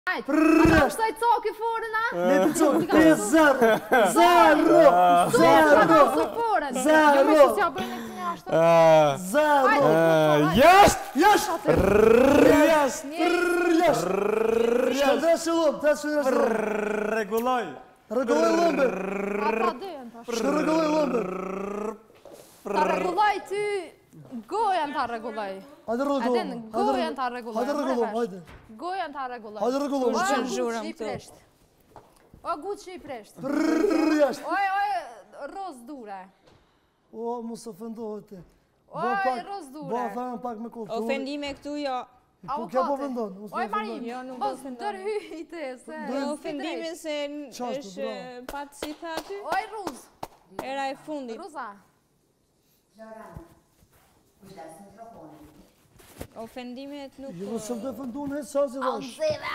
Ajde, a da šta je coke forena? Ne të coke, te je zero! Jo me që s'ja bëjnë e kënja ashtë. Zero! Jasht! Jasht! Reguloj! Reguloj lëmbe! A pa dëjën ta. Reguloj lëmbe! Ta reguloj ty, gojen ta reguloj. Hajde reguloj! Adin, gojen ta reguloj. Hajde reguloj, hajde! Gojen ta reguloj. Hajde reguloj! O, guqë i presht. O, guqë i presht. Jasht! Oj, roz dure. O, mos ofendohet ti. Oj, roz dure. Ba, thajnë pak me kohë. Ofendime këtu jo. Po kja po vendon. Oj, Marin, Jo, nuk mos ofendon. dërhyjte se... Ofendime se Qashtu, është bravo. patë si tha ty. Oj, ruz. Era e fundit. Ruza. Ofendimet nuk... Jo, se më defendun e sa si dhash.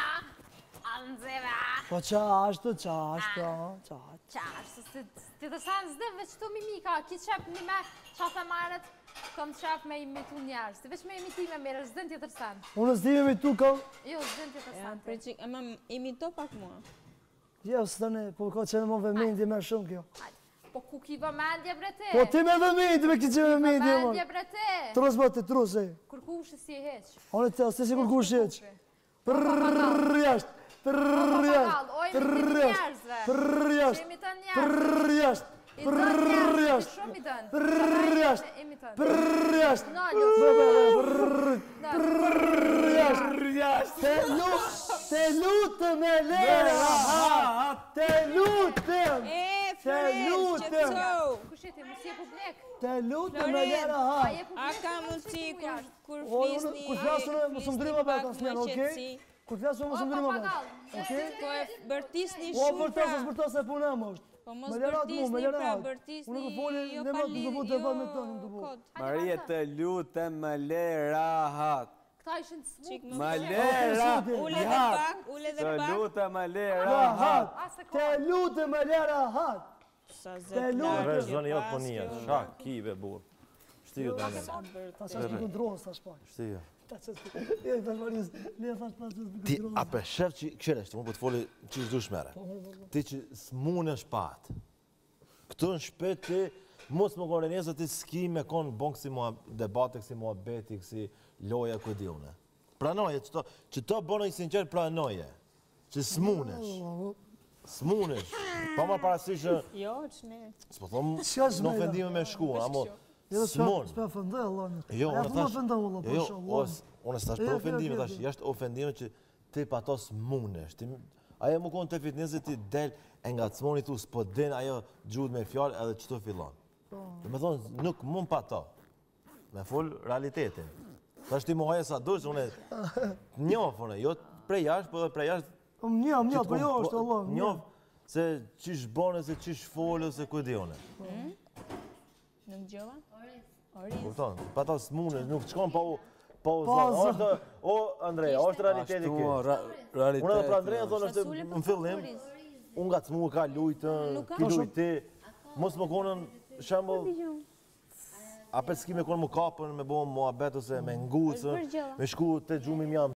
Anzeva. Po qa ashtë, qa ashtë, qa ashtë. Qashtë, ti të sanë zde, veç të mimika, ki qep një me qafe maret, kom qef me imitu njerës. Ti veç me imitime mere, zdën tjetër sanë. Unë s'dime me tu kam. Jo, zdën tjetër Ja, sanë. preqik, ama imito pak mua. Jo, s'tane, po ka qenë më vëmendje me shumë kjo. Po ku ki vëmendje bre te? Po ti me vëmendje, me ki që vëmendje, Vëmendje man. bre te? Trus ba ti, trus, e. Kërkushë si e heq. Onë të asë, si kur kush jeq. Prrrr jashtë, prrrr jashtë, Oj, prrrr imitim jashtë, njerëzve. prrrr Që jashtë, imiton njerëzve. prrrr jashtë, I dën prrrr njerëzve, jashtë, shumë i dën. prrrr jashtë, Imiton. prrrr jashtë. Na, Luç. Prrrr jashtë. Te lutëm e lera, te lutëm, Flores, qëtëso! Kush jeti, mos je publik. te lutëm e lera, ha. A je publik. A ka mundësi kur O, flisni... kur flasën e mos më ndryma pak beta s'mjen, më okej? qetësi. Kur flasën mos më ndryma beta, okej? Po e bërtisni O, shumë bërtas, pra. është bërtas e punë e më është. Po mos Me lerat mu, me bërtisni pra, lerat. bërtisni Unë nuk foli, jo ne më pali, të bu të bëmë të në të bu. kod. Marije, të lutem më le rahat. Këta ishin të Qik smuk. më Më le Ule dhe rahat. pak, ule dhe Të pak. lutem më le rahat. Rahat, te lutëm e lera hat. Sa Te zet lutem. lartë Vesh që zoni jot pas punia, kjo. shak, kive burr. Shtiu tani. Ta sa shpi kontrolës, ta shpaj. Shtiu. Ta që shpi, e të shparis, le thash pas që shpi Ti kontrolës. a pe shef që këshire është, unë po të foli që është dush mere. Ti që s'mune shpat. Këtu në shpet ti, mos më kone njëzë ti s'ki me konë bon kësi debate, kësi muhabeti, kësi loja ku e di une. Pranoje, që to bono i sinqer pranoje. Që s'munesh. S'munesh. Pa ma parasysh që, Jo, që ne. s'po thomë, Qka s'mena? në ofendime me shku, amo Jo, s'mun. s'pe fëndë, Allah. Jo, Aja unë pu më thash, fëndë, Allah, jo, pasha, Allah. unë s'tash për ofendime, tash, jashtë ofendime që ti pa to s'munesh. Ajo më konë të fitnesit ti del e nga të smoni tu s'po din ajo gjuhët me fjallë edhe që të fillon. Dhe me thonë, nuk mund pa to. Me full realitetin. Tash ti muhaje sa dush, unë njofë, unë, jo prej jashtë, po dhe prej jashtë. Më një, po jo është, Allah. Njofë se qish bone, se qish folë, se ku e di une. Nuk gjova? Kupton, pa ta s'munesh, nuk qkon pa u zonë. zonë. O, Andreja, është realiteti ki. Unë edhe pra Andreja thonë është në fillim, unë nga të smu ka lujtën, ki lujti, mos më konën shembull, apet s'ki me konë më kapën, me bo muhabet ose me ngucën, me shku të gjumim jam